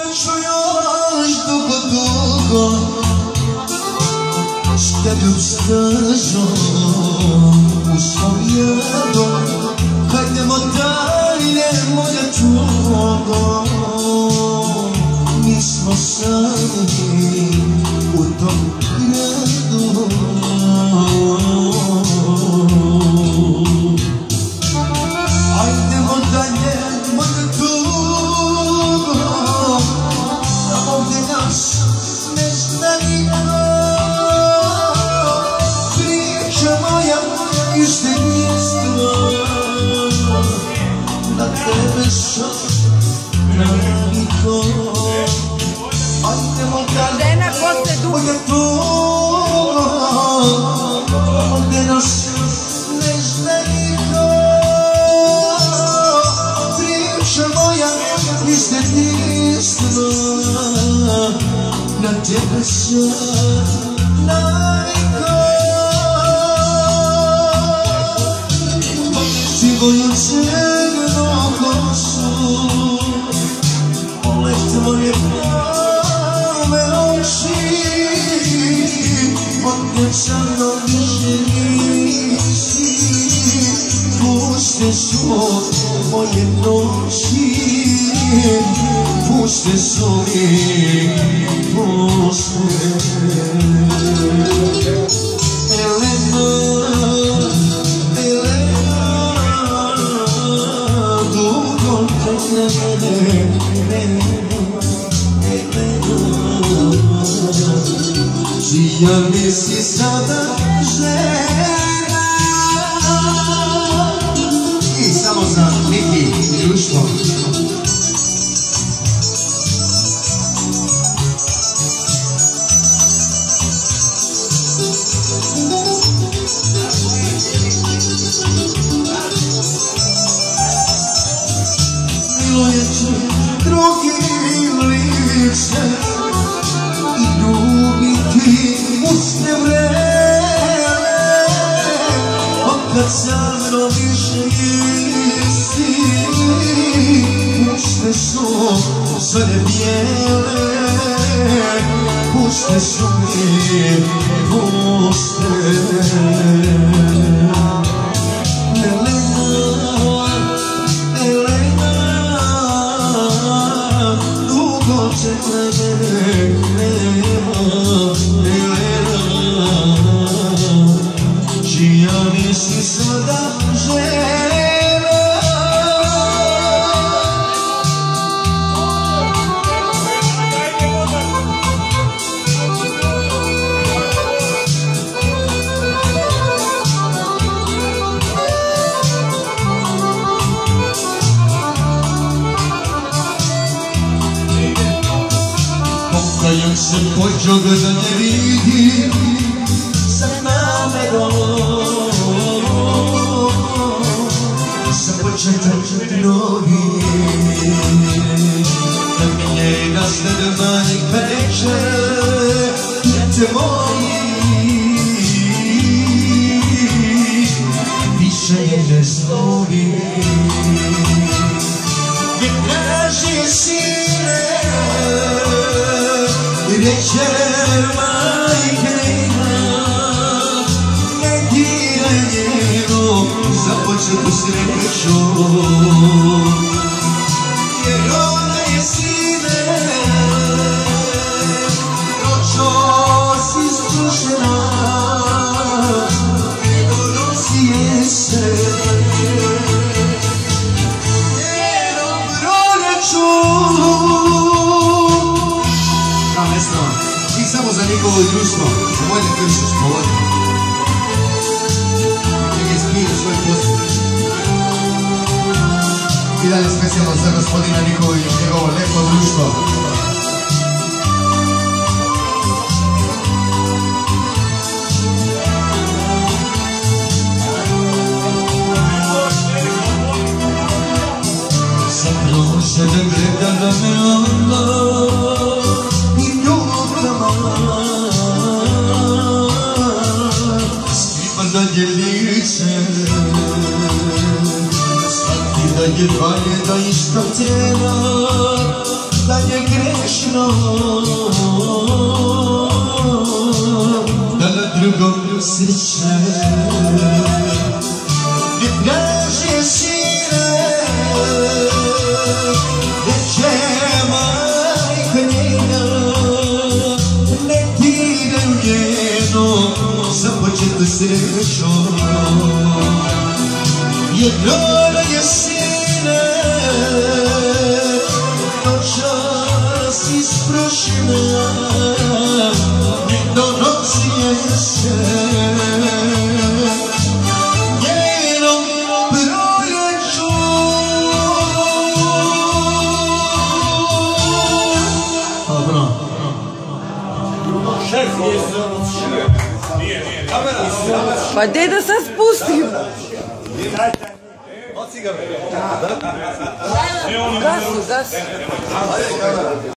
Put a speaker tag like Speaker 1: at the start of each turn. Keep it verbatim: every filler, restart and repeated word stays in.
Speaker 1: ću još dugo, dugo štedit stažom u svom jadu. Hajdemo dalje, moja tugo, mi smo sami u tom gradu. Hajdemo dalje, moja tugo, ovdje nas ne zna niko. Priča moja istinstva, na tebe sam naviko. Hajdemo dalje, moja tugo, ovdje nas ne zna niko. Priča moja istinstva, na tebe sam naviko. Tvoju crnu kosu, ole tvoje plave oči, od crno više nisi. Puste su moje noći, puste su mi, puste. Elena, čija mi si sada žena. I samo za Miki i društvo. Miluje će drugim lice i ljubiti usne vreme, otkad sa mnom više nisi. Puste su sve bijele, puste su mi, puste. Čija mi si sada žena. Pokajam se počeo da ne vidim sa namerom, za početak novi, da mi njega slede manjeg peče, te moji više je ne zlovi. Ne traži sine, reče majke ima, ne diraj njenu započetu sreću, jer ona je sine, noćos iskušena, ne donosi je se njenom proleću. I samo za njihovo društvo, za Vojne Kršić, povodi. Neka ispiju svoj posao. I dalje specijalno za gospodina Nikolića i njegovo lepo društvo. Zapravo se da gleda da me onda skriva dalje lice, shvati da jedva je da išta tjera, da manje grešno da na drugom sreće ne traže sine reče majka njena ne diraju njeno započetu sreću jednona je sine noćas isprošena ne donosi jesen njenom proljeću
Speaker 2: Pa gdje da sam spustim? Gasi, gasi.